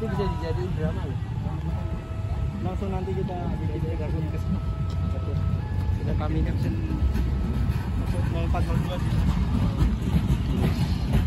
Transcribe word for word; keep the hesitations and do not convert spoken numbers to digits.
bisa dijadiin drama loh. Langsung nanti kita bikin langsung ke sana. Sudah kami caption nol empat nol dua sih.